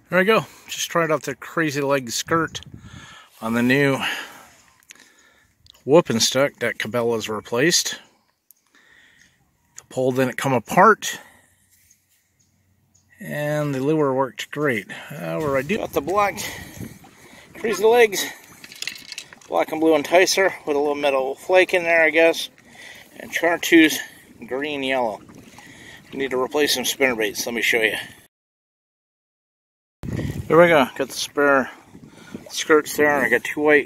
There we go. Just tried out the crazy leg skirt on the new whooping stick that Cabela's replaced. The pole didn't come apart, and the lure worked great. However, I do got the black crazy legs, black and blue Enticer with a little metal flake in there, I guess, and chartreuse green yellow. I need to replace some spinnerbaits. Let me show you. There we go. Got the spare skirts there. I got two white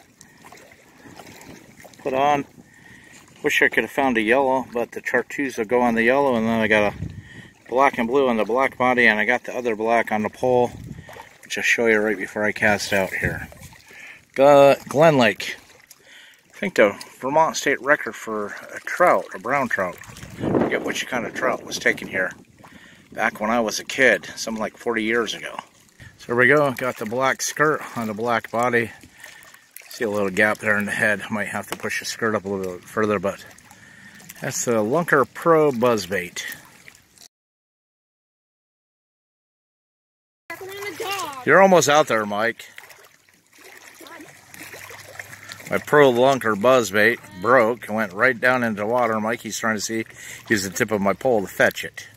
put on. Wish I could have found a yellow, but the chartreuse will go on the yellow, and then I got a black and blue on the black body, and I got the other black on the pole, which I'll show you right before I cast out here. Glen Lake. I think the Vermont state record for a trout, a brown trout. I forget which kind of trout was taken here back when I was a kid, something like 40 years ago. So there we go, got the black skirt on the black body. See a little gap there in the head. Might have to push the skirt up a little bit further, but that's the Lunker Pro buzzbait. You're almost out there, Mike. My Pro Lunker buzzbait broke and went right down into the water. Mikey's trying to use the tip of my pole to fetch it.